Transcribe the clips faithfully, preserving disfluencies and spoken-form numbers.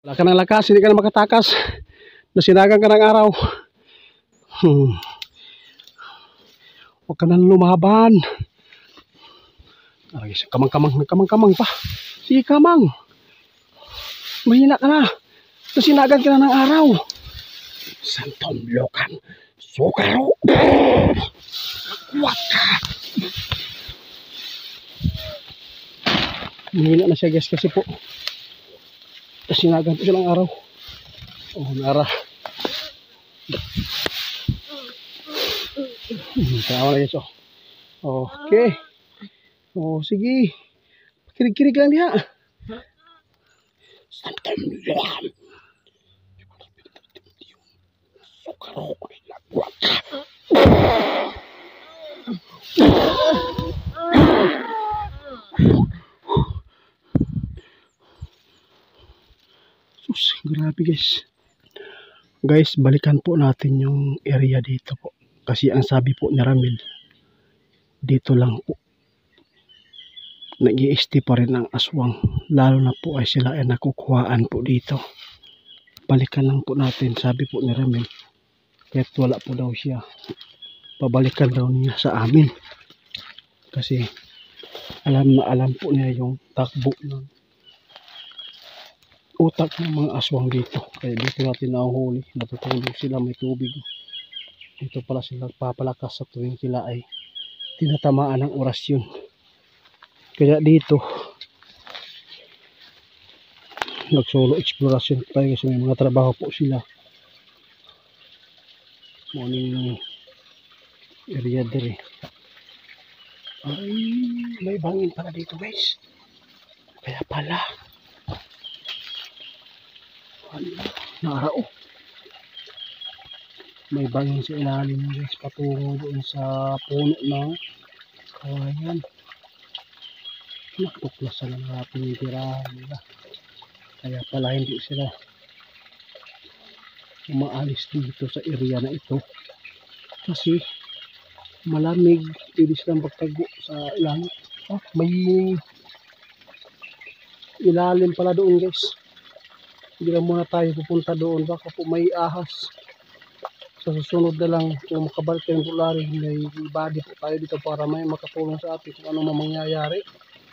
Wala ka ng lakas, hindi ka na makatakas. Nasinagan ka ng araw. Hmm. Huwag ka nang lumaban. Ay, kamang-kamang, kamang-kamang pa. Sige, kamang. Mahina ka na. Nasinagan ka na ng araw. Santong lokan. Sukaro. What ka? Mahina na siya guys kasi po. Nasinagan ko siya ng araw. Oh, nara. Kaya wala guys, oh. Okay. Oh, sige. Kirig-kirig lang niya. Santong lokan. Sukaro. What ka? Sus, grabe guys. Guys, balikan po natin yung area dito po. Kasi ang sabi po ni Ramil, dito lang po nag-i-stay pa rin ang aswang. Lalo na po ay sila ay nakukuhaan po dito. Balikan lang po natin, sabi po ni Ramil. Kahit wala po daw siya, pabalikan daw niya sa amin. Kasi alam na alam po niya yung takbo ng utak ng mga aswang dito. Kaya dito natin nahuhuli, natutulog sila, may tubig. Dito pala sila papalakas sa tuwing sila ay tinatamaan ng orasyon. Kaya dito nag-solo exploration tayo kasi may mga trabaho po sila. Morning area dere. Ay, may bangin pala dito guys. Kaya pala narao. May bangin sa ilalim guys patungo doon sa puno ng kawayan. Natuklasan na natin yung tirahan nila. Kaya pala hindi sila umaalis dito sa area na ito. Kasi malamig. Pwede silang magtago sa ilalim. Ah, may ilalim pala doon guys. Hindi na muna tayo pupunta doon. Baka po may ahas. Sa susunod na lang kung makabalik tayong bulari, may body po tayo dito para may makatulong sa atin kung ano mangyayari.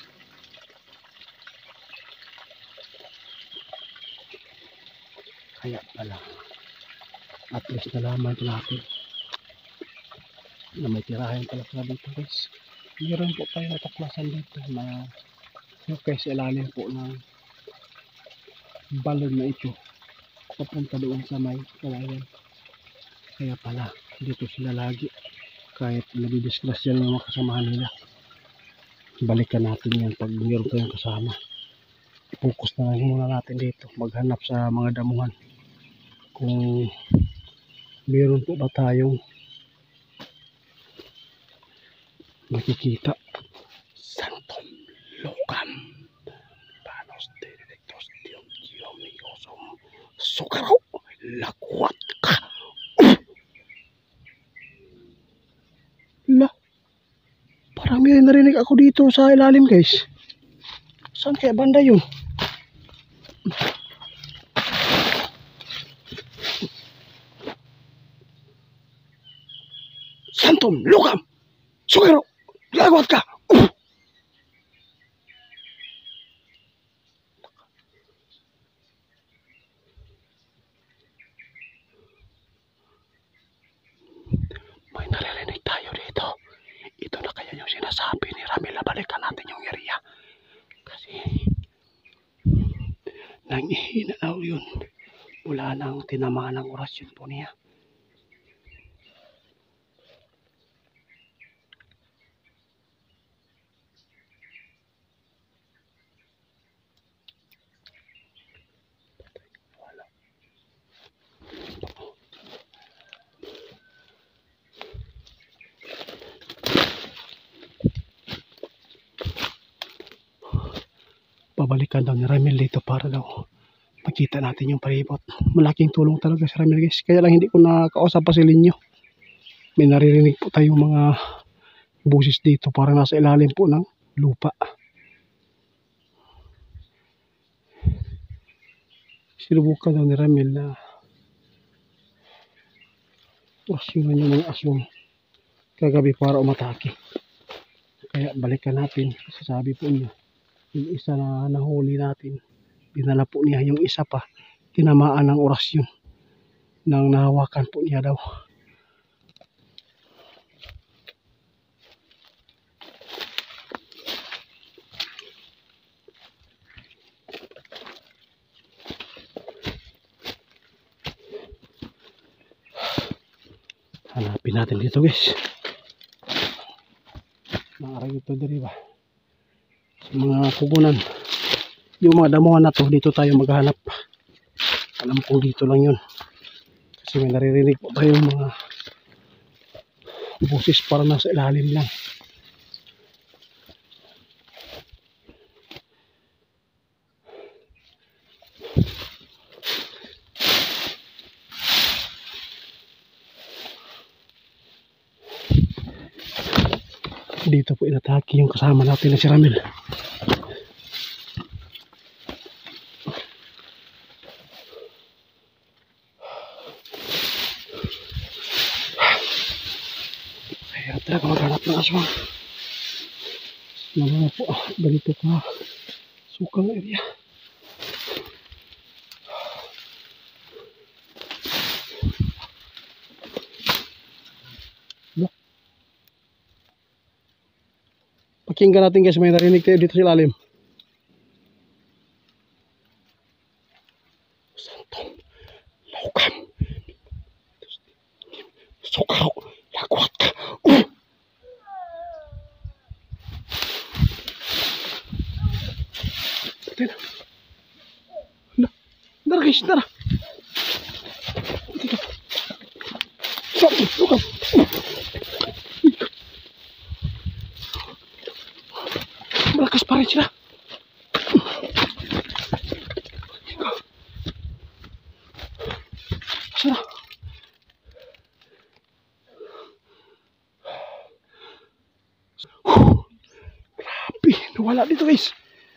Kaya pala at least nalaman natin na may tirahin pala pala dito guys. Meron po tayo natuklasan dito na yung sa ilalim po ng balon na ito papunta doon sa may kawayan. Kaya pala dito sila lagi kahit nabidisgrasya ng mga kasamahan nila. Balikan natin yan pag meron tayong kasama. Focus na lang muna natin dito, maghanap sa mga damuhan kung meron po ba tayong makikita. Santong lokam panos directos diom diomigosum sukaro lakwat ka. La, parang may narinig ako dito sa ilalim guys. Saan kaya banda yun? Santong lokam sukaro lakwat ka. May nalilinig tayo dito. Ito na kaya yung sinasabi ni Ramil na balikan natin yung area. Kasi nangihina daw yun. Wala nang tinamaan ng orasyon po niya. Pabalikan daw ni Ramil dito para daw makita natin yung palibot. Malaking tulong talaga si Ramil guys. Kaya lang hindi ko nakausap pa si Linyo. May naririnig po tayong mga busis dito para nasa ilalim po ng lupa. Sinubukan daw ni Ramil na orasyonan yung mga aswang kagabi para umatake. Kaya balikan natin. Kasi sabi po niya, yung isa na nahuli natin, dinala po niya yung isa pa, tinamaan ng orasyon nang nahawakan po niya daw. Hanapin natin dito guys. Naarag ito diri ba? Sa mga kugunan. Yung mga damuhan na to, dito tayo maghanap. Alam kong dito lang yun. Kasi may naririnig po tayong mga boses para nasa ilalim lang. Dito po inatake yung kasama natin na si Ramil. Kaya talaga maghanap ng aswang. Mga po, ah, ganito ka sukang area. Pakinggan natin guys, may narinig tayo dito sa ilalim. Santong laukam. Sukaw, lakwat ka. Uh! Tira. Hala, tara guys, tara. Tira. Sok, lukam. Malakas pa rin sila. Sana. Grabe, nawala dito guys.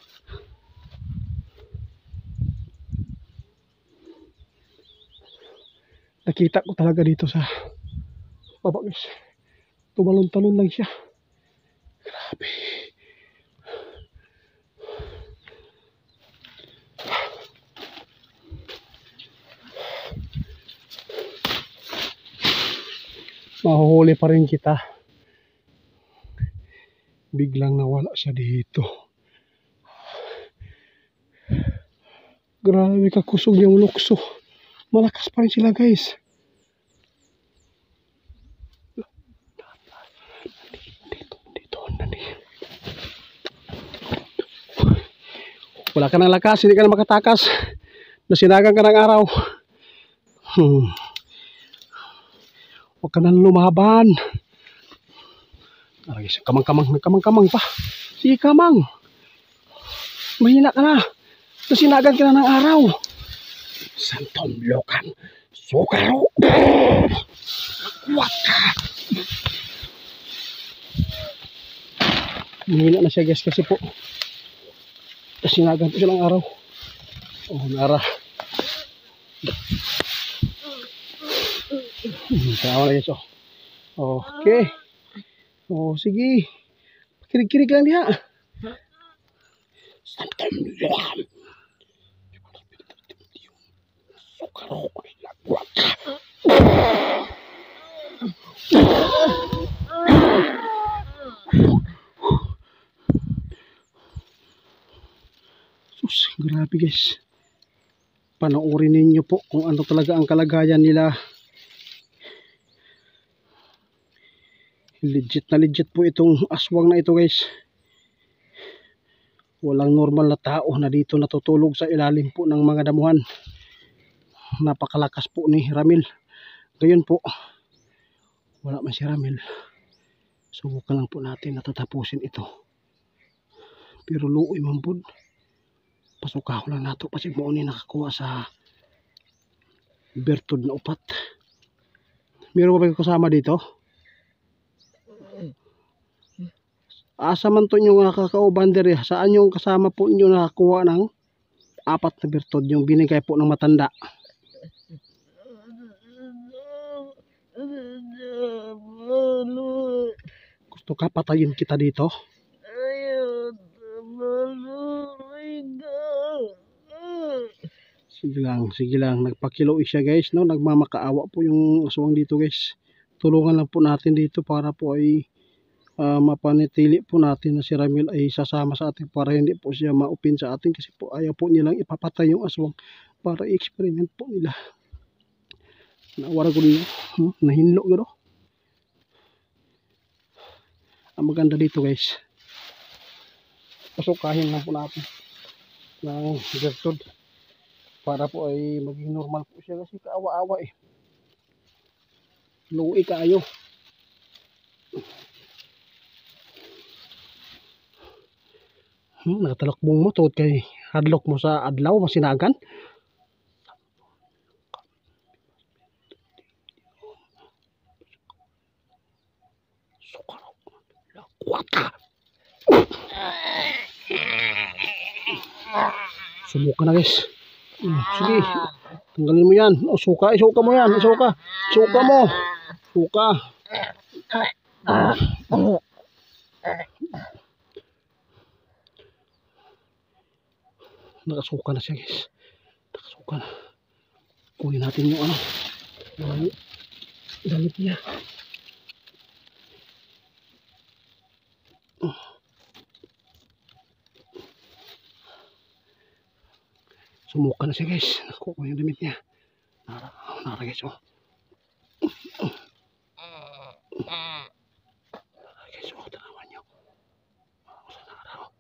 Nakita ko talaga dito sa baba guys. Tumalon-talon lang siya. Grabe. Mahuhuli pa rin kita. Biglang nawala siya dito. Grabe kakusog yung lukso. Malakas pa rin sila guys. Dito, dito, nandito. Wala ka ng lakas, hindi ka na makatakas. Nasinagan ka ng araw. Hmm. Huwag ka nang lumaban. Ay, kamang-kamang, kamang-kamang pa. Sige, kamang. Mahina ka na. Nasinagan ka na ng araw. Santong lokan. Sukaro. Huwag ka. Mahina na siya guys kasi po. Nasinagan po siya ng araw. Oh, nara. Sama na guys, oh. Okay. Oh, sige. Kirig-kirig lang diha. Santong lokan. Sukaro. Lagwat ka. Sus, grabe guys. Panoorin ninyo po kung ano talaga ang kalagayan nila. Legit na legit po itong aswang na ito guys. Walang normal na tao na dito natutulog sa ilalim po ng mga damuhan. Napakalakas po ni Ramil. Gayon po, wala man si Ramil. Subukan lang po natin na tatapusin ito. Pero luoy man po. Pasuka ko lang nato kasi mo ni nakakuha sa bertod na upat. Meron ba kayo kasama dito? Asa man to nyo nakakauban diri? Saan yung kasama po nyo nakakuha ng Apat na bertod yung binigay po ng matanda. Gusto ka patayin kita dito? Sige lang, sige lang. Nagpakilo siya guys, no? Nagmamakaawa po yung aswang dito guys. Tulungan lang po natin dito para po ay uh, mapanitili po natin na si Ramil ay sasama sa atin para hindi po siya maupin sa atin kasi po ayaw po nilang ipapatay yung aswang para i-experiment po nila. Nawara ko niyo, hmm? Nahinlo gano. Ang maganda dito guys, pasukahin lang po natin ng bertod para po ay maging normal po siya kasi kaawa-awa eh. Luwi kayo. Hmm, nakatalakbong mo tawad kay hadlock mo sa adlaw masinagan. Sukaraw. Lakwata. Subukan na guys. Sige. Tanggalin mo yan. O, suka. Isuka mo yan. Isuka. Suka mo. Suka. Nakasuka na siya guys. Nakasuka na. Kunin natin yung ano. Yung damit niya. Sumuka na siya guys. Nakuha yung damit niya. Nara, nara guys oh. Nara guys oh. Tanawan nyo. Nara oh.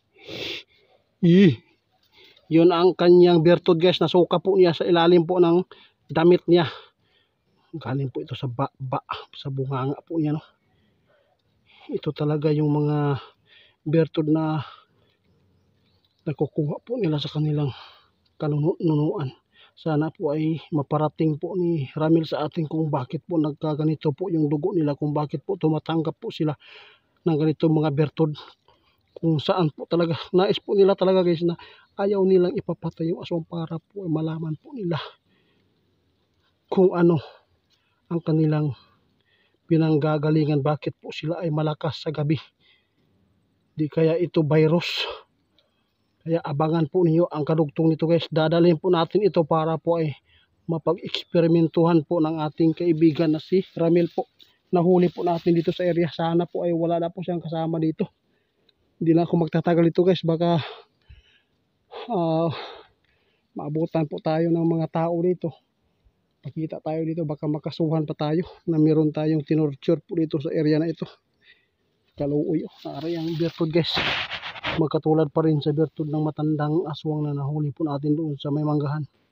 Ih. Yun ang kanyang bertod guys. Nasuka po niya sa ilalim po ng damit niya. Galing po ito sa ba, ba sa bunganga po niya no. Ito talaga yung mga bertod na nakukuha po nila sa kanilang kanunuan. Sana po ay maparating po ni Ramil sa atin kung bakit po nagkaganito po yung dugo nila, kung bakit po tumatanggap po sila ng ganito mga bertod, kung saan po talaga nais po nila talaga guys na ayaw nilang ipapatay yung aswang para po ay malaman po nila kung ano ang kanilang pinanggagalingan, bakit po sila ay malakas sa gabi. Di kaya ito virus. Kaya abangan po niyo ang kadugtong nito guys. Dadalhin po natin ito para po ay mapag-eksperimentuhan po ng ating kaibigan na si Ramil po. Nahuli po natin dito sa area. Sana po ay wala na po siyang kasama dito. Hindi na ako magtatagal ito guys. Baka uh, maabutan po tayo ng mga tao dito. Pakita tayo dito. Baka makasuhan pa tayo na meron tayong tinorture po dito sa area na ito. Kaluoy. Ari ang bertod guys. Magkatulad pa rin sa bertod ng matandang aswang na nahuli po natin doon sa may manggahan.